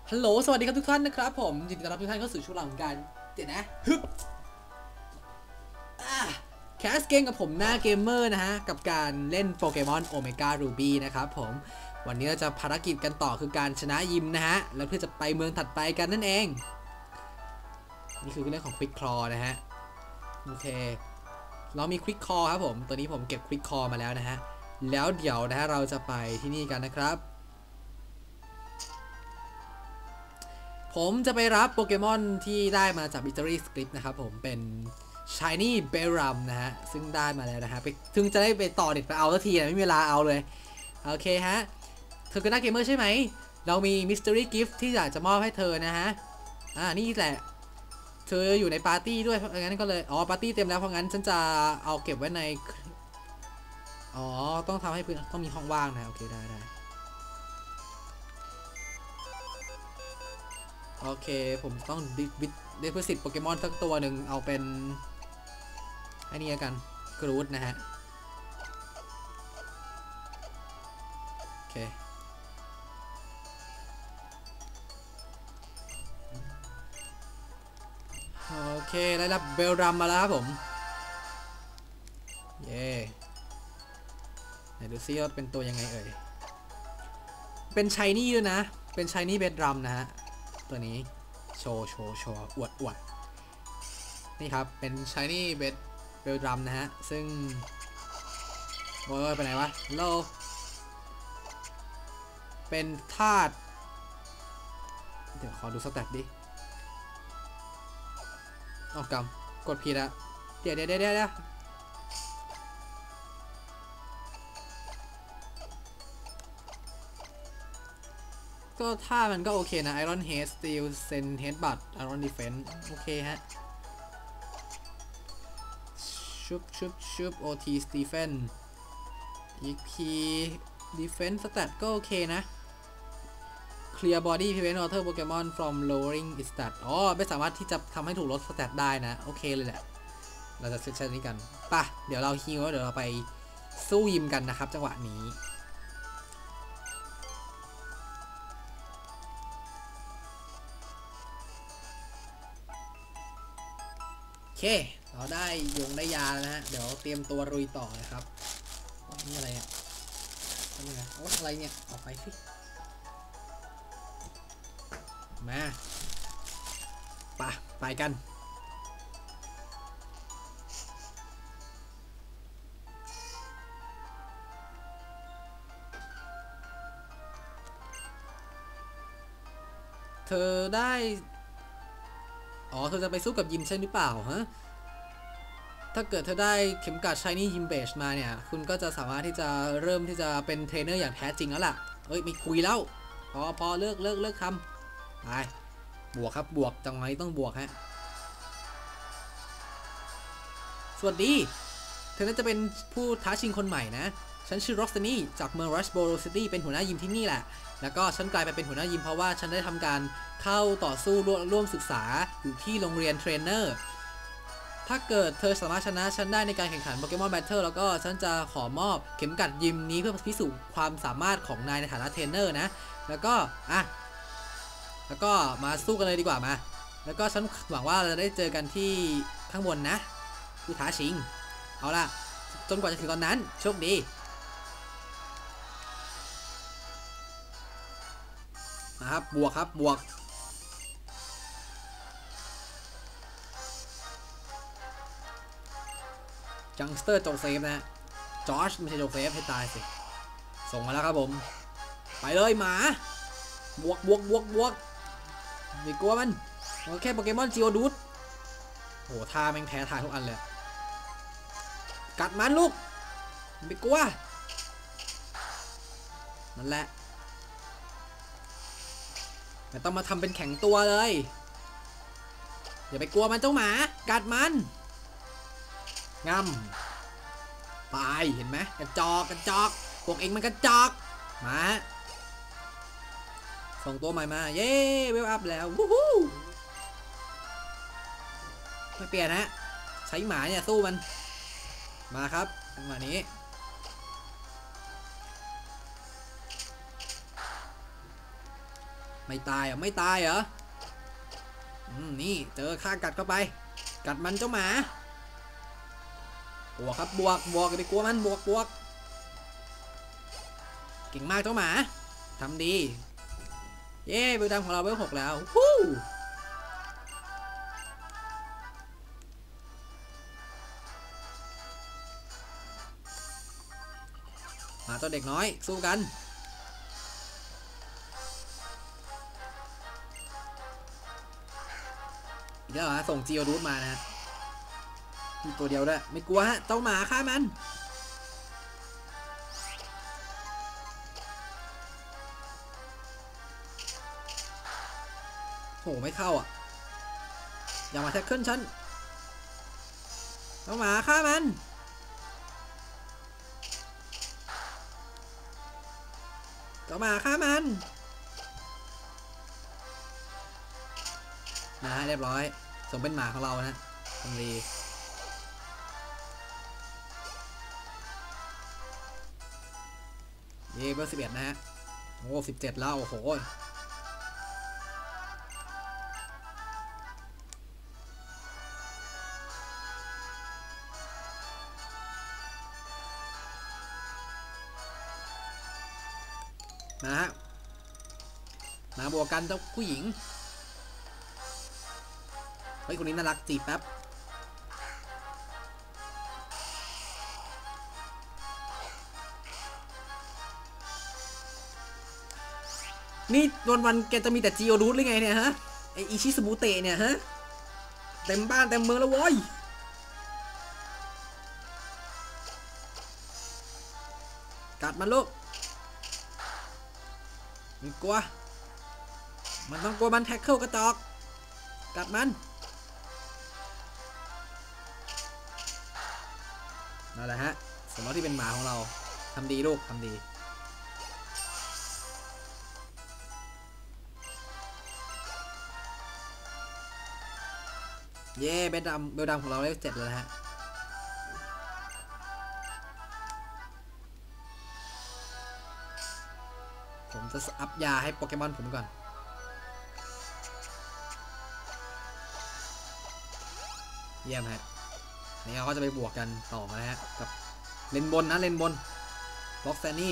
ฮัลโหลสวัสดีครับทุกท่านนะครับผมยินดีต้อนรับทุกท่านเข้าสู่ช่วงหลังของการเดี๋ยวนะฮึบแคสเกมกับผมหน้าเกมเมอร์นะฮะกับการเล่นโปเกมอนโอเมก้ารูบี้นะครับผมวันนี้เราจะภารกิจกันต่อคือการชนะยิมนะฮะแล้วเพื่อจะไปเมืองถัดไปกันนั่นเองนี่คือเรื่องของควิกคลอนะฮะโอเคเรามีควิกคลอครับผมตัวนี้ผมเก็บควิกคลอมาแล้วนะฮะแล้วเดี๋ยวนะฮะเราจะไปที่นี่กันนะครับผมจะไปรับโปเกมอนที่ได้มาจาก Victory Script นะครับผมเป็น Shiny Bellum นะฮะซึ่งได้มาแล้วนะฮะถึงจะได้ไปต่อเด็กไปเอาสักทีนะไม่มีเวลาเอาเลยโอเคฮะเธอคือนักเกมเมอร์ใช่ไหมเรามี Mystery Gift ที่อยากจะมอบให้เธอนะฮะนี่แหละเธออยู่ในปาร์ตี้ด้วยเพราะงั้นก็เลยปาร์ตี้เต็มแล้วเพราะงั้นฉันจะเอาเก็บไว้ในต้องทำให้เพื่อนต้องมีห้องว่างนะโอเคได้โอเคผมต้องเดโพสิตโปเกมอนสักตัวหนึ่งเอาเป็นไอ้นี่กันกรูดนะฮะโอเคได้รับเบลรัมมาแล้วครับผมเย่ไหนดูซิว่าเป็นตัวยังไงเอ่ยเป็นชายนี่ด้วยนะเป็นชายนี่เบดรัมนะฮะตัวนี้โชว์อวดนี่ครับเป็นชายนี่เบลรัมนะฮะซึ่งโอ้ยไปไหนวะโลเป็นธาตุเดี๋ยวขอดูสแตทดิกำกดผิดอะเดี๋ยวก็ท่ามันก็โอเคนะ Iron Head Steel Sen Headbutt Iron Defense โอเคฮะชุบ OT Stephen EP Defense Stat ก็โอเคนะ Clear Body Prevent Other Pokemon from lowering its stat ไม่สามารถที่จะทำให้ถูกลดสแตทได้นะโอเคเลยแหละเราจะเซตชันนี้กันป่ะเดี๋ยวเราฮิวแล้วเดี๋ยวเราไปสู้ยิมกันนะครับจังหวะนี้โอเคเราได้ยาแล้วนะฮะเดี๋ยวเตรียมตัวลุยต่อนะครับนี่อะไรเนี่ยนี่ไงอะไรเนี่ยออกไปสิมาไปกันเธอได้เธอจะไปสู้กับยิมใช่หรือเปล่าฮะถ้าเกิดเธอได้เข็มกัด Shiny Gym Badge มาเนี่ยคุณก็จะสามารถที่จะเริ่มที่จะเป็นเทรนเนอร์อย่างแท้จริงแล้วล่ะมีคุยแล้วพอเลิกทำไปบวกครับบวกจังไงต้องบวกฮะสวัสดีเธอน่าจะเป็นผู้ท้าชิงคนใหม่นะฉันชื่อร็อกซานี่จากเมืองรัชโบโรซิตี้เป็นหัวหน้ายิมที่นี่แหละแล้วก็ฉันกลายไปเป็นหัวหน้ายิมเพราะว่าฉันได้ทำการเข้าต่อสู้ร่วมศึกษาอยู่ที่โรงเรียนเทรนเนอร์ถ้าเกิดเธอสามารถชนะฉันได้ในการแข่งขันโปเกมอนแบทเทิลแล้วก็ฉันจะขอมอบเข็มกัดยิมนี้เพื่อพิสูจน์ความสามารถของนายในฐานะเทรนเนอร์นะแล้วก็มาสู้กันเลยดีกว่ามาแล้วก็ฉันหวังว่าเราจะได้เจอกันที่ข้างบนนะผู้ท้าชิงเอาล่ะจนกว่าจะถึงตอนนั้นโชคดีนะครับบวกครับบวกจังสเตอร์โจเซฟนะฮะจอร์จไม่ใช่โจเซฟให้ตายสิส่งมาแล้วครับผมไปเลยหมาบวกไม่กลัวมันแค่โปเกมอนจิโอดูดโหท่าแม่งแพ้ทายทุกอันเลยกัดมันลูกไม่กลัวนั่นแหละไม่ต้องมาทำเป็นแข็งตัวเลยอย่าไปกลัวมันเจ้าหมากัดมันงำตายเห็นไหมกระจอกพวกเองมันกระจอกมาส่งตัวใหม่มาเย้เวลอัพแล้ววู้ฮู้ไม่เปลี่ยนฮะใช้หมาเนี่ยสู้มันมาครับจังหวะนี้ไม่ตายเหรอไม่ตายเหรอนี่เจอข้ากัดเข้าไปกัดมันเจ้าหมาบวกครับบวกอย่าไปกลัวมันบวกเก่งมากเจ้าหมาทำดีเย้เบลดำของเราเวล 6แล้วฮู้มาตัวเด็กน้อยสู้กันอีกแล้วเหรอส่งจีโอรูทมานะฮะมีตัวเดียวด้วยไม่กลัวฮะเจ้าหมาฆ่ามันโหไม่เข้าอ่ะอย่ามาแท็กเกิลฉันเจ้าหมาฆ่ามันเจ้าหมาฆ่ามันนะฮะเรียบร้อยสมเป็นหมาของเรานะทำดีเย่เบอร์11นะฮะโอ้17แล้วโอ้โหนะฮะมาบวกกันเจ้าผู้หญิงเฮ้ยคนนี้น่ารักจีบแป๊บนี่วันแกจะมีแต่จีโอรูทหรือไงเนี่ยฮะไออิชิสบุเตะเนี่ยฮะเต็มบ้านเต็มเมืองแล้วโว้ยกัดมันลูกมันกลัวมันต้องกลัวมันแท็กเกิลกระจอกกัดมันนั่นแหละฮะสมมติที่เป็นหมาของเราทำดีลูกทำดีเย่เบลดำของเราได้7แล้วฮะผมจะอัพยาให้โปเกมอนผมก่อนเยี่ยมฮะนี่เราก็จะไปบวกกันต่อนะฮะกับเลนบนนะเลนบนล็อกแซนนี่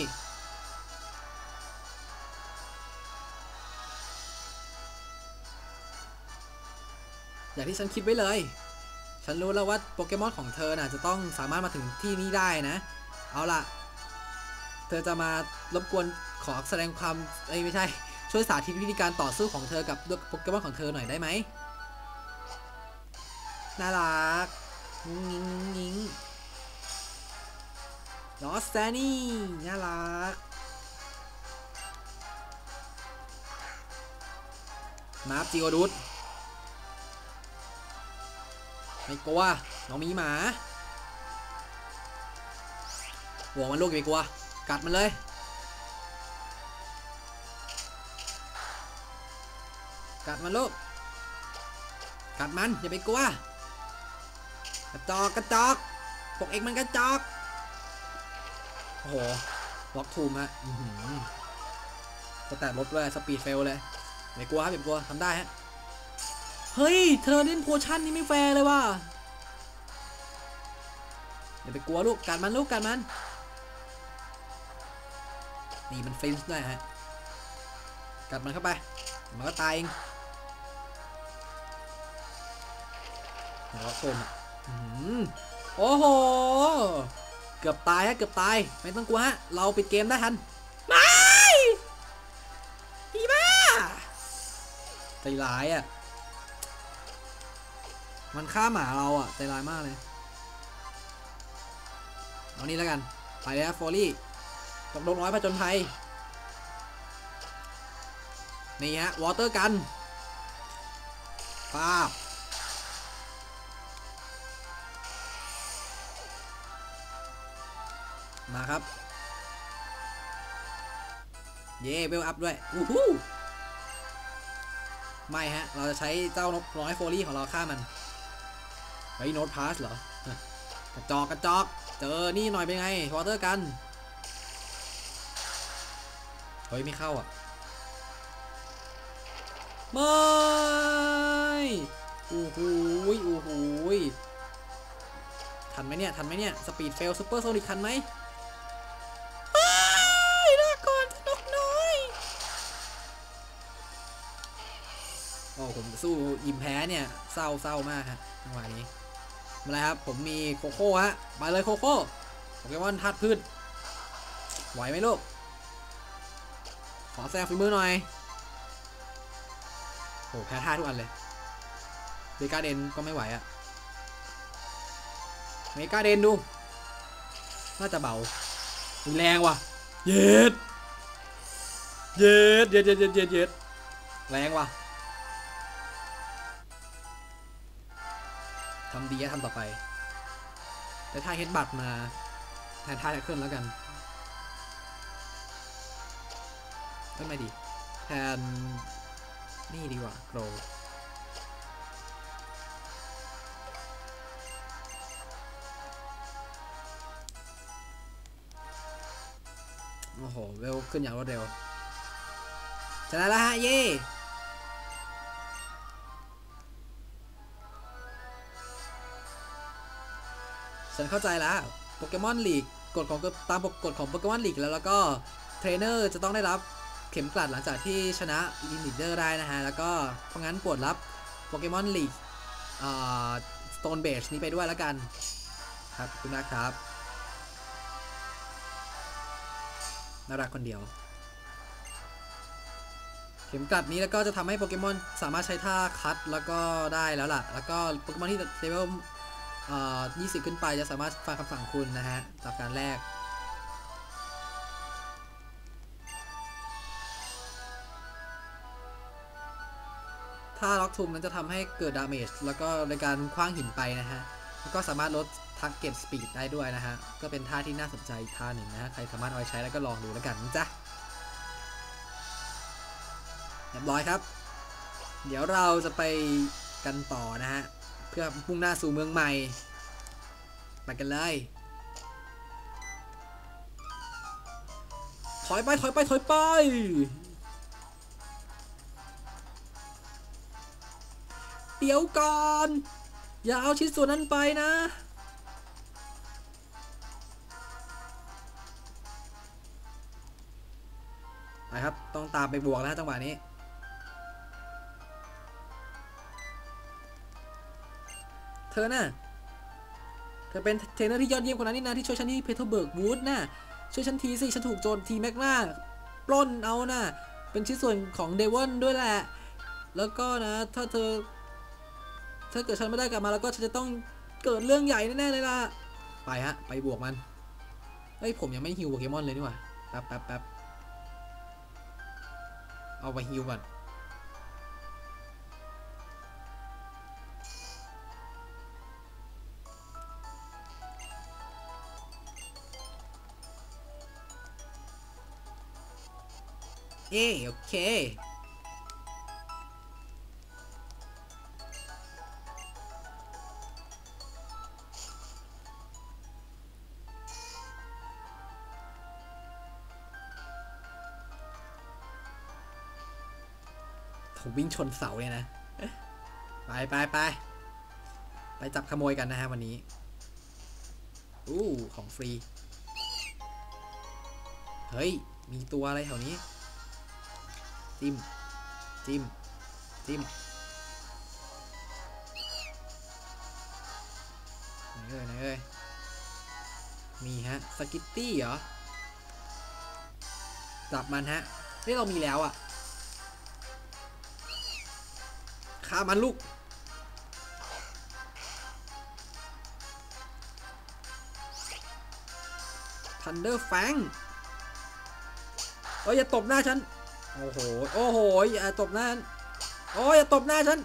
อย่างที่ฉันคิดไว้เลยฉันรู้แล้วว่าโปเกมอนของเธอน่ะจะต้องสามารถมาถึงที่นี้ได้นะเอาล่ะเธอจะมารบกวนขอแสดงความไม่ใช่ช่วยสาธิตวิธีการต่อสู้ของเธอกับโปเกมอนของเธอหน่อยได้ไหมน่ารักงิงลอสแซนี่น่ารักมาร์ฟจิโอดูดไม่กลัวน้องมีหมาหัวมันลูกอย่าไปกลัวกัดมันเลยกัดมันลูกกัดมันอย่าไปกลัวกระจอกพวกเอ็กมันกระจอกโอ้โหล็อกทูมฮะสแตทลบด้วยสปีดเฟลเลยไม่กลัวครับอย่ากลัวทำได้ฮะเฮ้ยเธอเล่นโพชั่นนี่ไม่แฟร์เลยว่ะอย่าไปกลัวลูกกัดมันลูกกัดมันนี่มันฟินส์ด้วยฮะกัดมันเข้าไปมันก็ตายเองล็อกโซมโอ้โหเกือบตายฮะเกือบตายไม่ต้องกลัวฮะเราปิดเกมได้ทันไม่พี่บ้าใจร้ายอ่ะมันฆ่าหมาเราอ่ะใจร้ายมากเลยเอานี่แล้วกันไปเลยนะโฟลี่ตกลงน้อยผจญภัยนี่ฮะวอเตอร์กันป้าบมาครับเย่เวลอัพด้วยอู้หูไม่ฮะเราจะใช้เจ้านกน้อยโฟลี่ของเราฆ่ามันไอ้โน้ตพาสเหรอกระจอกเจอนี่หน่อยเป็นไงวอเตอร์กันเฮ้ยไม่เข้าอ่ะไม่โอ้โหโอ้โหทันไหมเนี่ยทันไหมเนี่ยสปีดเฟลซูเปอร์โซนิกทันไหมลาก่อนนกน้อยโอ้ผมสู้ยิมแพ้เนี่ยเศร้ามากฮะจังหวะนี้มาเลยครับผมมีโคโค่ฮะมาเลยโคโค่โปเกมอนธาตุพืชไหวไหมลูกขอแซงฝีมือหน่อยโอ้แพ้ท่าทุกอันเลยเมกาเดนก็ไม่ไหวอะเมกาเดนดูน่าจะเบาแรงว่ะเย็ดแรงว่ะทำดีทำต่อไปแต่ท่าเฮดบัตมาแทนท่าแท็กเกิลแล้วกันไม่ดีแทนนี่ดีกว่าโกรโอ้โหเวลขึ้นอย่างรวดเร็วชนะแล้วฮะเย่ฉันเข้าใจแล้วโปเกมอนลีกกฎของตามกฎของโปเกมอนลีกแล้วก็เทรนเนอร์จะต้องได้รับเข็มกลัดหลังจากที่ชนะลิมิเดอร์ได้นะฮะแล้วก็เพราะงั้นโปรดรับโปเกมอนลีกสโตนเบสนี้ไปด้วยแล้วกันครับคุณนะครับน่ารักคนเดียวเข็มกลัดนี้แล้วก็จะทำให้โปเกมอนสามารถใช้ท่าคัดแล้วก็ได้แล้วล่ะแล้วก็โปเกมอนที่เลเวล20ขึ้นไปจะสามารถฟังคำสั่งคุณนะฮะจากการแรกถ้าล็อกทุมนั้นจะทำให้เกิดดาเมจแล้วก็ในการคว้างหินไปนะฮะแล้วก็สามารถลดทักเก็ตสปีดได้ด้วยนะฮะก็เป็นท่าที่น่าสนใจอีกท่าหนึ่งนะฮะใครสามารถเอาไปใช้แล้วก็ลองดูแล้วกันจ้ะเรียบร้อยครับเดี๋ยวเราจะไปกันต่อนะฮะเพื่อมุ่งหน้าสู่เมืองใหม่ไปกันเลยถอยไปเดี๋ยวก่อนอย่าเอาชิ้นส่วนนั้นไปนะไปครับต้องตามไปบวกนะจังหวะนี้เธอน่ะเธอเป็นเทรนเนอร์ที่ยอดเยี่ยมคนนั้นนี่นะที่ช่วยฉันที่เพเทอร์เบิร์กวูดน่ะช่วยฉันทีสิฉันถูกโจรทีแมกนาปล้นเอาน่ะเป็นชิ้นส่วนของเดวอนด้วยแหละแล้วก็นะถ้าเกิดฉันไม่ได้กลับมาแล้วก็ฉันจะต้องเกิดเรื่องใหญ่แน่ๆเลยล่ะไปฮะไปบวกมันเฮ้ยผมยังไม่ฮิวโปเกมอนเลยนี่หว่าแป๊บเอาไปฮิวก่อนโอเคผมวิ่งชนเสาเลยนะไปจับขโมยกันนะฮะวันนี้ของฟรีเฮ้ยมีตัวอะไรแถวนี้จิ้มไหนเอ้ยมีฮะสกิตตี้เหรอจับมันฮะนี่เรามีแล้วอ่ะฆ่ามันลูกทันเดอร์แฟงโอ้ยอย่าตบหน้าฉันโอ้โหอย่าตบหน้าฉันโอ้ยอย่าตบหน้าฉัน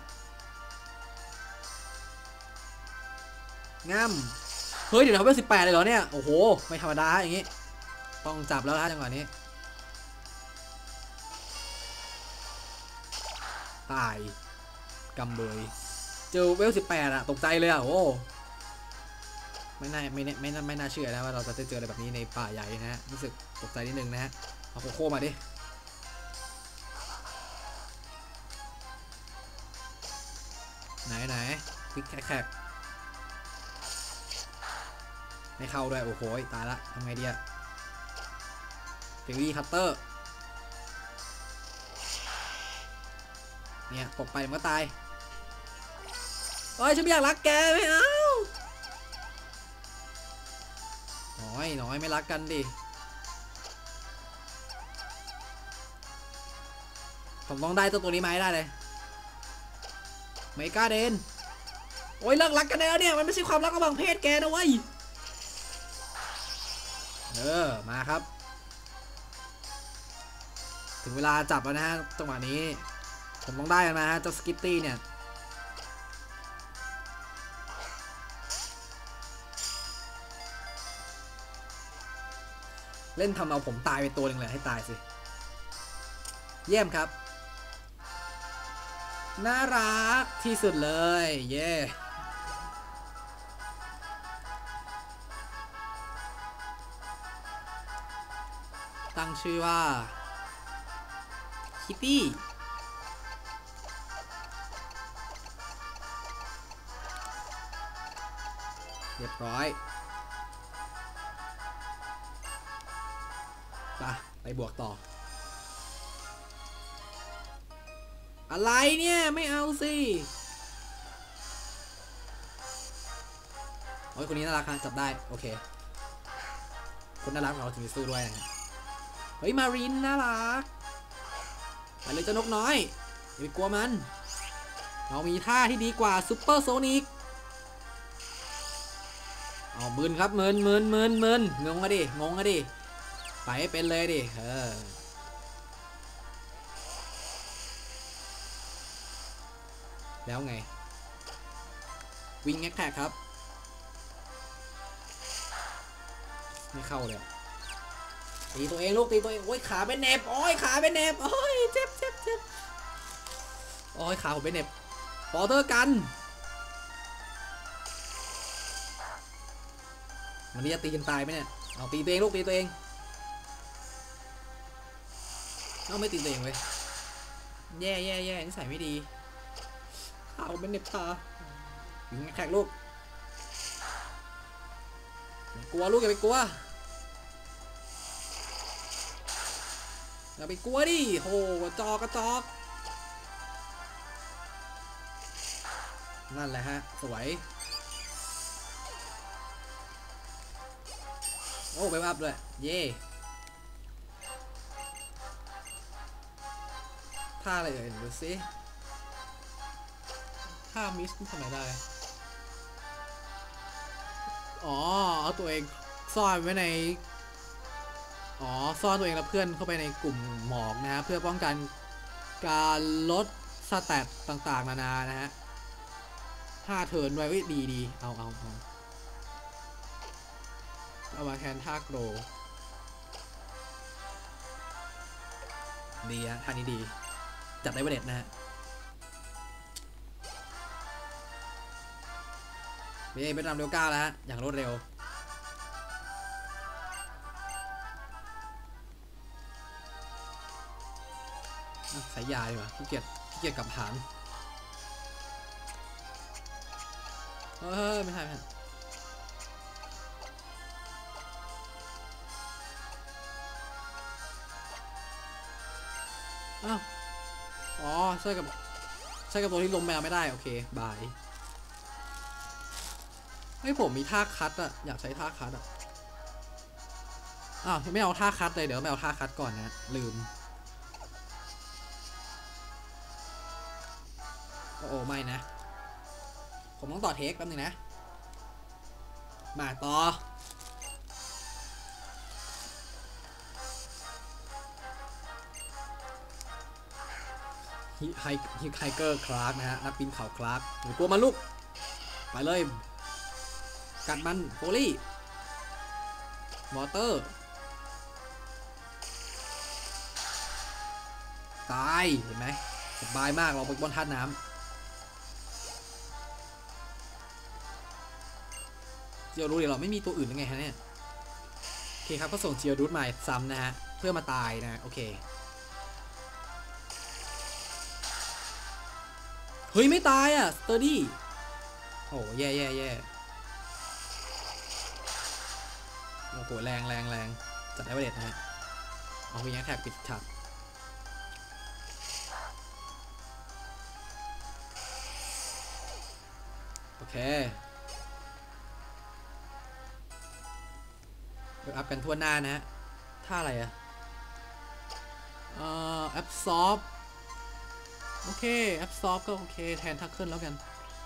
งามเฮ้ยเดี๋ยวเขาเป็น18เลยเหรอเนี่ยโอ้โหไม่ธรรมดาอย่างงี้ต้องจับแล้วนะจังหวะนี้ตายกำเบยเจอเวล18อะตกใจเลยอะโอ้ไม่น่าเชื่อนะว่าเราจะเจออะไรแบบนี้ในป่าใหญ่นะฮะรู้สึกตกใจนิดนึงนะฮะเอาโคโค่มาดิคลิกแขกไม่เข้าด้วยโอ้โหตายละทำไงดีอะเฟรรี่คัตเตอร์เนี่ยตกไปมันก็ตายโอ้ยฉันไม่อยากรักแกไม่เอาน้อยไม่รักกันดิผมต้องได้ตัวนี้มาให้ได้เลยเมกาเดนโอ้ยเลิกรักกันแล้วเนี่ยมันไม่ใช่ความรักระหว่างเพศแกนะเว้ยมาครับถึงเวลาจับแล้วนะฮะจังหวะนี้ผมต้องได้มาฮะเจ้าสกิตตี้เนี่ยเล่นทำเอาผมตายไปตัวหนึ่งเลยให้ตายสิเยี่ยมครับน่ารักที่สุดเลยเย้ตั้งชื่อว่าคิตตี้เรียบร้อยไปบวกต่ออะไรเนี่ยไม่เอาสิโอ้ยคนนี้น่ารักฮะจับได้โอเคคนน่ารักเราถึงจะสู้ด้วยนะเฮ้ยมารินน่ารักไปเลยเจ้านกน้อยอย่าไปกลัวมันเรามีท่าที่ดีกว่าซุปเปอร์โซนิกเอามึนครับมึนงงอะดิไปให้เป็นเลยดิแล้วไงวิ่งแท็กครับไม่เข้าเลยตีตัวเองลูกตีตัวเองโอ้ยขาเป็นเน็บโอ้ยขาเป็นเน็บโอ้ยเจ็บโอ้ยขาผมเป็นเน็บปอเตอร์กันวันนี้จะตีกันตายไหมเนี่ยเอาตีตัวเองลูกตีตัวเองเอาไม่ตีตัวเองเว้ยแย่นิสัยไม่ดีขาผมเป็นเน็บขายิงแขกลูกกลัวลูกอย่าไปกลัวอย่าไปกลัวดิโหกระจอกนั่นแหละฮะสวยโอ้ไปอัพด้วยเย่ท่าอะไรเอ่ยดูสิท่ามิสทำไมได้อ๋อเอาตัวเองซ่อนไว้ในซ่อนตัวเองแล้วเพื่อนเข้าไปในกลุ่มหมอกนะฮะเพื่อป้องกันการลดสแตทต่างๆนานานะฮะ5เทิร์นไว้ดีเอามาแทนท่าโกรดีฮะท่านี้ดีจัดได้ประเด็ดนะฮะนี่เป็นนำเร็วก้าแล้วฮะอย่างรวดเร็วใช้ยาดีกว่าขี้เกียจกลับฐานไม่ใช่อ้าวใช่กับตัวที่ล้มแมวไม่ได้โอเคบายให้ผมมีท่าคัดอะอยากใช้ท่าคัดอะไม่เอาท่าคัดเลยเดี๋ยวไม่เอาท่าคัดก่อนนะลืมโอ้ไม่นะผมต้องต่อเทคแป๊บนึงนะมาต่อไฮเกอร์คลาร์กนะฮะนักปีนเขาคลาร์กหรือกลัวมันลูกไปเลยกัดมันโฟลี่มอเตอร์ตายเห็นไหมสบายมากเราไปบนท่าน้ำเจียวรูดเราไม่มีตัวอื่นยังไงฮะเนี่ยโอเคครับก็ส่งเจียวรูดมาซ้ำนะฮะเพื่อมาตายนะโอเคเฮ้ยไม่ตายอ่ะสเตอร์ดี้โอ้แย่แย่แย่โอ้โหแรงแรงแรงจัดได้ประเด็นนะฮะเอาวิญญาณแท็กปิดฉากโอเคเดี๋ยวอัพกันทั่วหน้านะฮะท่าอะไรอะแอปซอฟโอเคแอปซอฟก็โอเคแทนทักเกิลแล้วกัน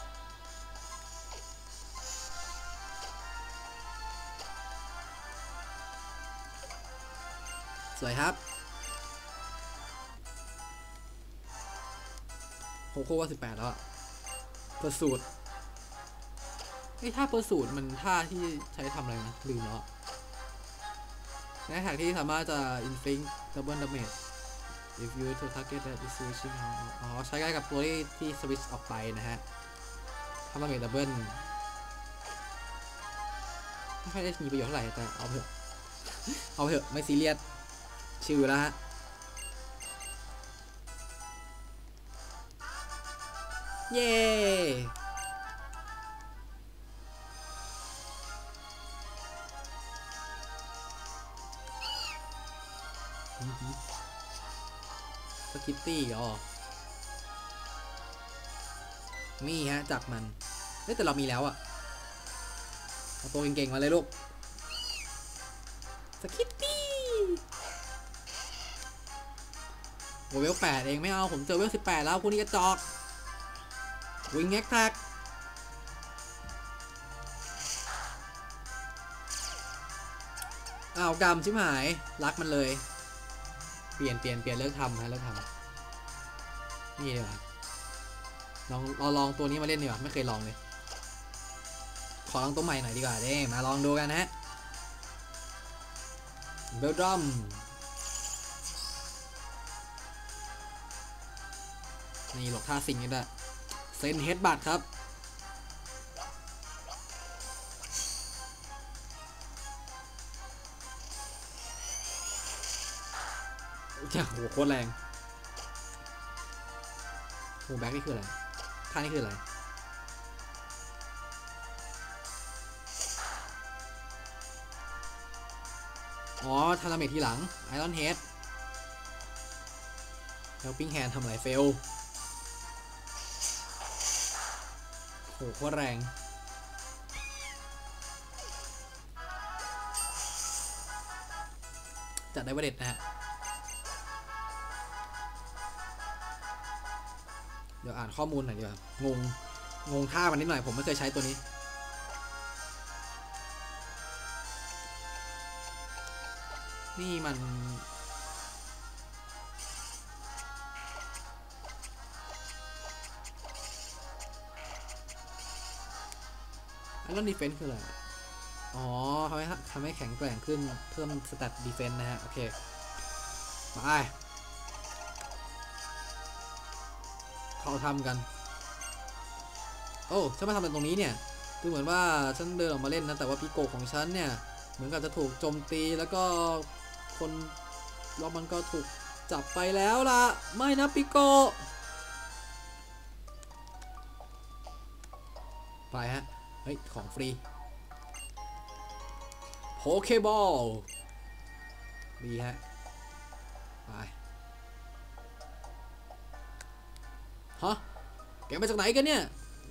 สวยครับโคโค่ว่า18แล้วอะเปิดสูตรไอ้ท่าเปิดสูตรมันท่าที่ใช้ทำอะไรนะลืมแล้วในแท็กที่สามารถจะ inflict double damage if you to target that is switching อ๋อใช้ได้กับตัวที่ switch ออกไปนะฮะทำ damage double ไม่ค่อยได้มีประโยชน์เท่าไหร่แต่เอาเถอะเอาเถอะไม่ซีเรียสชิลอยู่แล้วฮะเย้สกิปตี้อ๋อมีฮะจับมันแต่เรามีแล้วอะเอาตัวเก่งๆมาเลยลูกสกิปตี้โหเวล8เองไม่เอาผมเจอเวล18แล้วคุณนี่กระจอกวิงแอคแท็กอ้าวกำชิบหายรักมันเลยเปลี่ยนเลิกทำฮะเลิกทำนี่ดีกว่าลองตัวนี้มาเล่นดีกว่าไม่เคยลองเลยขอลองตัวใหม่หน่อยดีกว่าเด้มาลองดูกันนะเบลดัมนี่หลบท่าสิงกันด้วยเซนเฮดบัตครับโอ้โหโคตรแรงโอ้แบ็คนี่คืออะไรท่านี่คืออะไรอ๋อทาราเมททีหลังไอรอนเฮดแล้วปิ้งแฮนทำอะไรเฟลโหโคตรแรงจัดได้ประเด็ดนะฮะเดี๋ยวอ่านข้อมูลหน่อยดีกว่างงท่ามันนิดหน่อยผมไม่เคยใช้ตัวนี้นี่มันไอรอนดีเฟนส์คืออะไรอ๋อทำให้แข็งแกร่งขึ้นเพิ่มสแตทดีเฟนส์นะฮะโอเคไปเขาทำกันโอ้ฉันมาทำอะไรตรงนี้เนี่ยดูเหมือนว่าฉันเดินออกมาเล่นนะแต่ว่าพิโกของฉันเนี่ยเหมือนกับจะถูกโจมตีแล้วก็คนรอบมันก็ถูกจับไปแล้วล่ะไม่นะปิโกไปฮะเฮ้ยของฟรีโพเคบอลดีฮะไปฮะแกมาจากไหนกันเนี่ย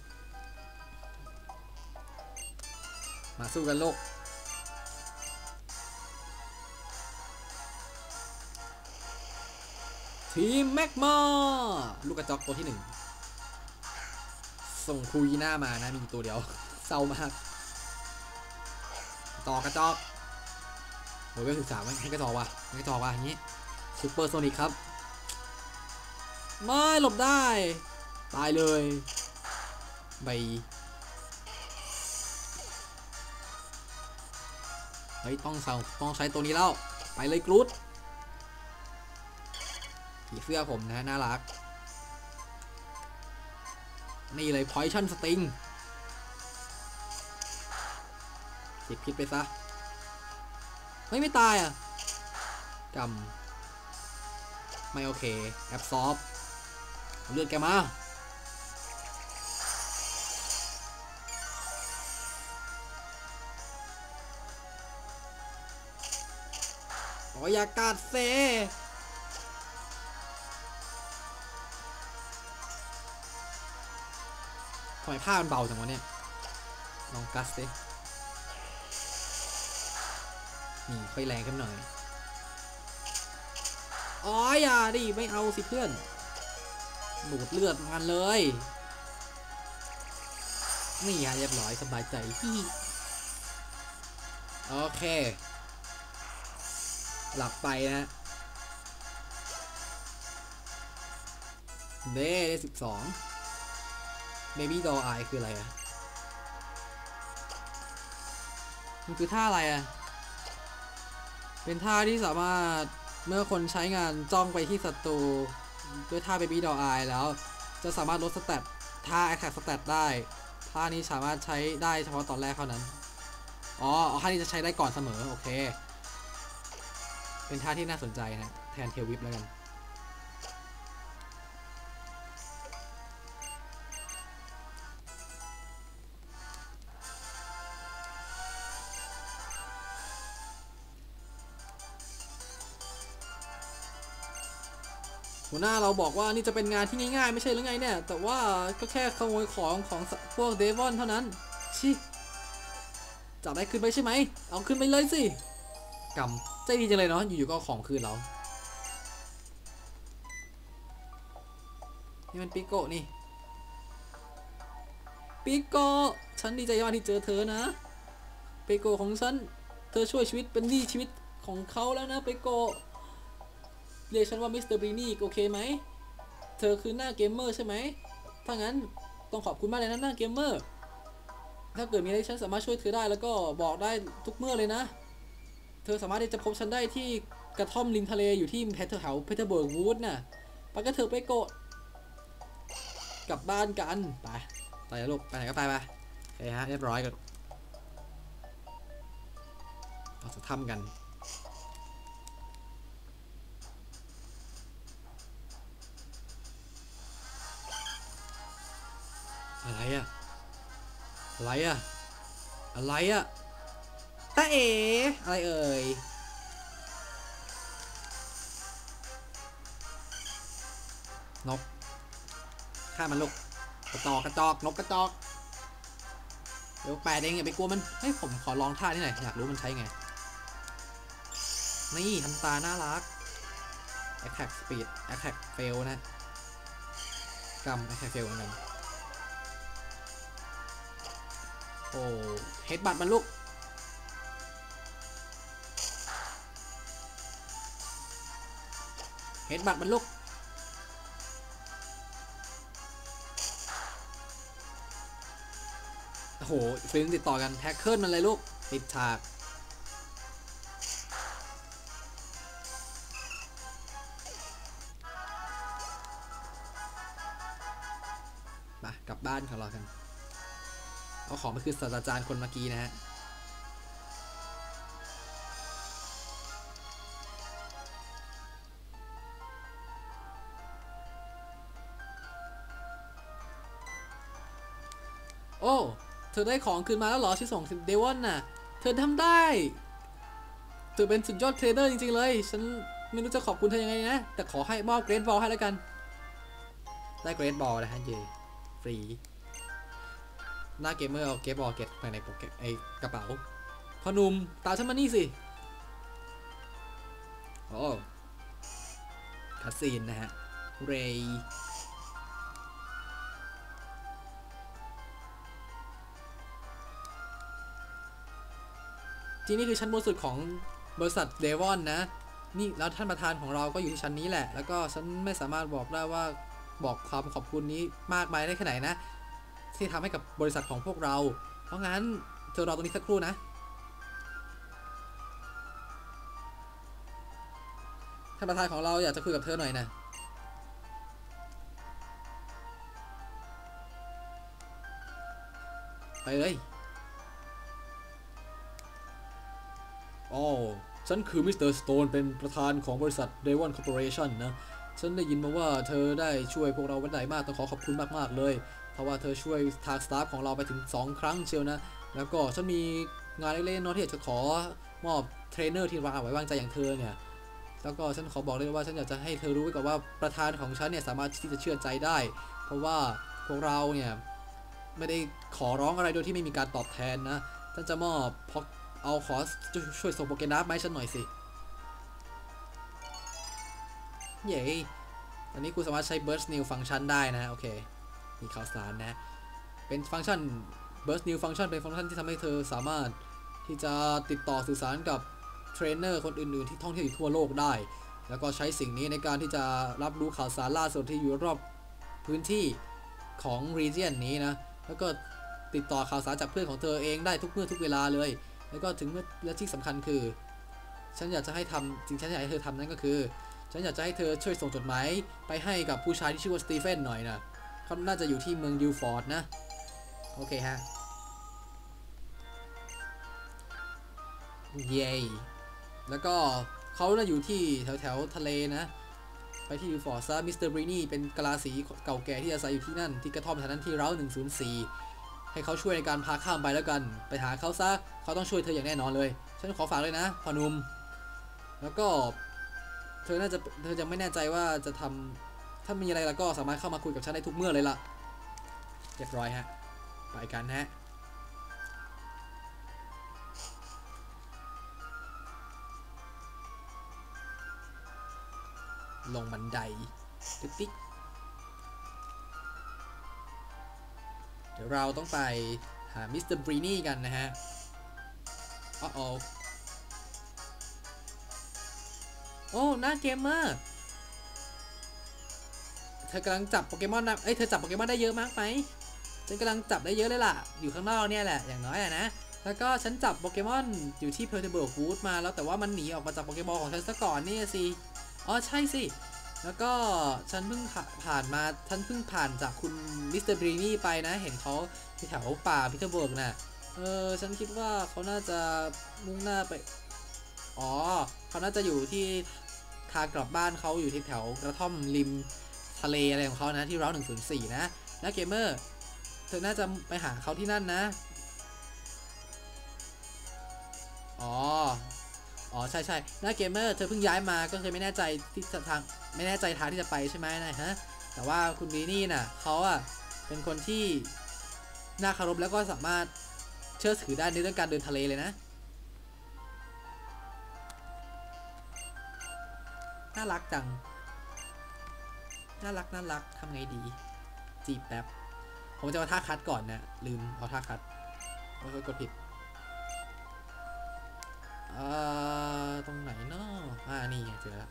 มาสู้กันโลกทีมแม็กมาลูกกระจอกตัวที่1ส่งคูยีน่ามานะมีตัวเดียวเศร้ามากต่อกระจอกโหเวล13ให้กระจอกว่ะให้กระจอกว่ะอย่างนี้ซูเปอร์โซนิกครับไม่หลบได้ตายเลยใบเฮ้ยต้องใช้ตัวนี้แล้วไปเลยกรูดผีเสื้อผมนะน่ารักนี่เลยพอยชั่นสติงเก็บพิษไปซะไม่ตายอ่ะกำไม่โอเคแอบซอฟเลือดแกมาอย่ากาดเซทำไมผ้ามันเบาจังวะเนี่ยลองกัสดินี่ค่อยแรงขึ้นหน่อยอ๋ออย่าดิไม่เอาสิเพื่อนดูดเลือดมันเลยนี่เรียบร้อยสบายใจพี่โอเคหลับไปนะเด้12 Baby Doll Eye คืออะไรอะมันคือท่าอะไรอะเป็นท่าที่สามารถเมื่อคนใช้งานจ้องไปที่ศัตรูด้วยท่า Baby Doll Eye แล้วจะสามารถลดสเตตท่า Attack Stat ได้ท่านี้สามารถใช้ได้เฉพาะตอนแรกเท่านั้นอ๋อท่านี้จะใช้ได้ก่อนเสมอโอเคเป็นท่าที่น่าสนใจนะแทนเทลวิปแล้วกันหัวหน้าเราบอกว่านี่จะเป็นงานที่ง่ายๆไม่ใช่หรือไงเนี่ยแต่ว่าก็แค่ขโมยของพวกเดวอนเท่านั้นชิจับได้คืนไปใช่ไหมเอาคืนไปเลยสิกำใจดีจังเลยเนาะอยู่ๆก็ของคืนเรานี่มันปิโก้นี่ปิโก้ฉันดีใจมากที่เจอเธอนะปิโก้ของฉันเธอช่วยชีวิตเป็นหนี้ชีวิตของเขาแล้วนะปิโก้เรียกฉันว่ามิสเตอร์บรีนี่โอเคไหมเธอคือหน้าเกมเมอร์ใช่ไหมถ้างั้นต้องขอบคุณมากเลยนะหน้าเกมเมอร์ถ้าเกิดมีอะไรฉันสามารถช่วยเธอได้แล้วก็บอกได้ทุกเมื่อเลยนะเธอสามารถที่จะพบฉันได้ที่กระท่อมริมทะเลอยู่ที่เพเทอร์เฮาส์เพเทอร์เบิร์กวูดน่ะไปก็เถอะไปโกะกลับบ้านกันไปลูกไปไหนก็ไปโอเคฮะเรียบร้อยกันเราจะทำกันอะไรอะตาเอ๋อะไรเอ่ยนกฆ่ามันลูกกระจอกนกกระจอกเดี๋ยว8เองอย่าไปกลัวมันเฮ้ยผมขอลองท่านี่หน่อยอยากรู้มันใช้ไงนี่ทำตาน่ารัก Attack Speed Attack Fail นะกำ Attack Fail เหมือนกันโอ้เฮดบัตมันลูกเฮดบัตมันลูกโอ้โหฟลิงติดต่อกันแท็กเกิลมันเลยลูกติดฉากมากลับบ้านของเรากันเอาของไปคือศาสตราจารย์คนเมื่อกี้นะฮะโอ้เธอได้ของคืนมาแล้วเหรอที่ส่งเดวอนน่ะเธอทำได้เธอเป็นสุดยอดเทรดเดอร์จริงๆเลยฉันไม่รู้จะขอบคุณเธอยังไงนะแต่ขอให้มอบเกรดบอลให้แล้วกันได้เกรดบอลนะฮะเย่ฟรีหน้าเกมเมอร์เอาเกมบอลเก็บไปในโปเกไอกระเป๋าพนุ่มตามฉันมานี่สิโอ้คัสซีนนะฮะเรย์ที่นี่คือชั้นบนสุดของบริษัทเดวอนนะนี่แล้วท่านประธานของเราก็อยู่ที่ชั้นนี้แหละแล้วก็ฉันไม่สามารถบอกได้ว่าบอกความขอบคุณนี้มากมายได้แค่ไหนนะที่ทำให้กับบริษัทของพวกเราเพราะงั้นเธอรอตรงนี้สักครู่นะท่านประธานของเราอยากจะคุยกับเธอหน่อยนะไปเลยอ๋อฉันคือมิสเตอร์สโตนเป็นประธานของบริษัท Devon Corporation นะฉันได้ยินมาว่าเธอได้ช่วยพวกเราวันไหนมากต้องขอขอบคุณมากๆเลยเพราะว่าเธอช่วยทางสตาฟของเราไปถึง2ครั้งเชียวนะแล้วก็ฉันมีงานเล็กๆน้อยๆที่อยากจะขอมอบเทรนเนอร์ที่วางไว้วางใจอย่างเธอเนี่ยแล้วก็ฉันขอบอกเลยว่าฉันอยากจะให้เธอรู้ไว้ก่อนว่าประธานของฉันเนี่ยสามารถที่จะเชื่อใจได้เพราะว่าพวกเราเนี่ยไม่ได้ขอร้องอะไรโดยที่ไม่มีการตอบแทนนะฉันจะมอบพอเอาขอช่วยส่งโปเกนับมาให้ฉันหน่อยสิเย้ตอนนี้กูสามารถใช้ Burst New ฟังก์ชันได้นะโอเคมีข่าวสารนะเป็นฟังก์ชัน Burst New ฟังก์ชันเป็นฟังก์ชันที่ทำให้เธอสามารถที่จะติดต่อสื่อสารกับเทรนเนอร์คนอื่นๆที่ท่องเที่ยวอยู่ทั่วโลกได้แล้วก็ใช้สิ่งนี้ในการที่จะรับรู้ข่าวสารล่าสุดที่อยู่รอบพื้นที่ของ region นี้นะแล้วก็ติดต่อข่าวสารจากเพื่อนของเธอเองได้ทุกเมื่อทุกเวลาเลยแล้วก็ถึงและที่สำคัญคือฉันอยากจะให้ทำสิ่งที่ฉันอยากให้เธอทำนั่นก็คือฉันอยากจะให้เธอช่วยส่งจดหมายไปให้กับผู้ชายที่ชื่อว่าสตีเฟนหน่อยนะเขาน่าจะอยู่ที่เมืองยูฟอร์ดนะโอเคฮะเย้แล้วก็เขาน่าอยู่ที่แถวทะเลนะไปที่ยูฟอร์ดซะมิสเตอร์บรีนี่เป็นกะลาสีเก่าแก่ที่อาศัยอยู่ที่นั่นที่กระท่อมแถวนั้นที่เรา104ให้เขาช่วยในการพาข้ามไปแล้วกันไปหาเขาซะเขาต้องช่วยเธออย่างแน่นอนเลยฉันขอฝากเลยนะพอนุ่มแล้วก็เธอจะไม่แน่ใจว่าจะทำถ้ามีอะไรแล้วก็สามารถเข้ามาคุยกับฉันได้ทุกเมื่อเลยล่ะเรียบร้อยฮะไปกันฮะลงบันไดติ๊กเดี๋ยวเราต้องไปหามิสเตอร์บรีนี่กันนะฮะโอ้หน้าเกมเมอร์เธอกำลังจับโปเกมอนนะเธอจับโปเกมอนได้เยอะมากไหมฉันกำลังจับได้เยอะเลยล่ะอยู่ข้างนอกเนี่ยแหละอย่างน้อยอะนะแล้วก็ฉันจับโปเกมอนอยู่ที่เพลเทเบิร์กวูดมาแล้วแต่ว่ามันหนีออกมาจากโปเกมอลของฉันซะก่อนนี่สิอ๋อใช่สิแล้วก็ฉันเพิ่งผ่านจากคุณมิสเตอร์บรีนี่ไปนะเห็นเขาที่แถวป่าพิเทเบิร์กน่ะฉันคิดว่าเขาน่าจะมุ่งหน้าไปอ๋อเขาน่าจะอยู่ที่ทางกลับบ้านเขาอยู่ที่แถวกระท่อมริมทะเลอะไรของเขานะที่เรา104นะเกมเมอร์เธอน่าจะไปหาเขาที่นั่นนะอ๋อใช่หน้าเกมเมอร์เธอเพิ่งย้ายมาก็เลยไม่แน่ใจทางที่จะไปใช่ไหมนะฮะแต่ว่าคุณบีนี่น่ะเขาอ่ะเป็นคนที่น่าเคารพแล้วก็สามารถเชื่อถือได้ในเรื่องการเดินทะเลเลยนะน่ารักจังน่ารักทำไงดีจีบแป๊บผมจะเอาท่าคัดก่อนนะลืมเอาท่าคัดกดผิดตรงไหนเนาะนี่เจอแล้ว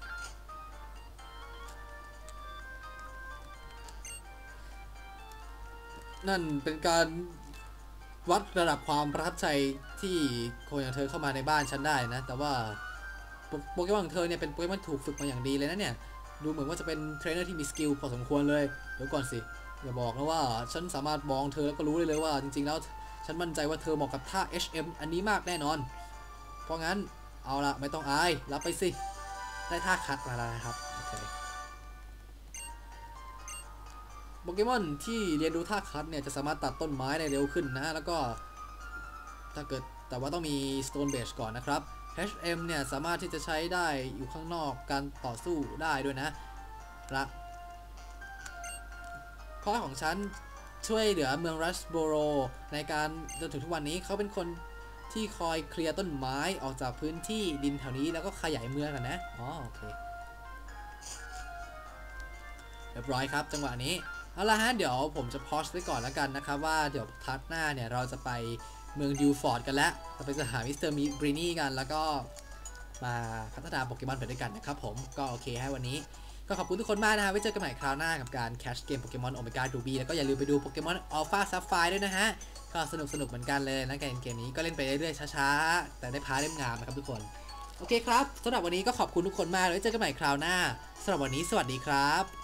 นั่นเป็นการวัดระดับความประทับใจที่คนอย่างเธอเข้ามาในบ้านฉันได้นะแต่ว่าโปเกมอนของเธอเนี่ยเป็นโปเกมอนถูกฝึกมาอย่างดีเลยนะเนี่ยดูเหมือนว่าจะเป็นเทรนเนอร์ที่มีสกิลพอสมควรเลยเดี๋ยวก่อนสิอย่าบอกนะว่าฉันสามารถมองเธอแล้วก็รู้เลยว่าจริงๆแล้วฉันมั่นใจว่าเธอเหมาะกับท่า HM อันนี้มากแน่นอนเพราะงั้นเอาละไม่ต้องอายรับไปสิได้ท่าคัดมาแล้วนะครับโอเคโปเกมอนที่เรียนรู้ท่าคัดเนี่ยจะสามารถตัดต้นไม้ได้เร็วขึ้นนะแล้วก็แต่ว่าต้องมี Stone Base ก่อนนะครับ HM เนี่ยสามารถที่จะใช้ได้อยู่ข้างนอกการต่อสู้ได้ด้วยนะครับพ่อของฉันช่วยเหลือเมืองรัชโบโรในการจนถึงทุกวันนี้เขาเป็นคนที่คอยเคลียร์ต้นไม้ออกจากพื้นที่ดินแถวนี้แล้วก็ขยายเมืองกันนะโอเคเรียบร้อยครับจังหวะนี้เอาละฮะเดี๋ยวผมจะพอสไว้ก่อนแล้วกันนะครับว่าเดี๋ยวทัดหน้าเนี่ยเราจะไปเมืองยูฟอร์ดกันแล้วจะไปหามิสเตอร์บรีนี่กันแล้วก็มาพัฒนาโปเกมอนไปด้วยกันนะครับผมก็โอเคให้วันนี้ก็ขอบคุณทุกคนมากนะฮะไว้เจอกันใหม่คราวหน้ากับการแคชเกมโปเกมอนโอเมก้ารูบี้แล้วก็อย่าลืมไปดูโปเกมอนอัลฟาซัฟไฟด้วยนะฮะก็สนุกเหมือนกันเลยนะเกมนี้ก็เล่นไปเรื่อยๆช้าๆแต่ได้พาเล่มงามนะครับทุกคนโอเคครับสำหรับวันนี้ก็ขอบคุณทุกคนมากไว้เจอกันใหม่คราวหน้าสำหรับวันนี้สวัสดีครับ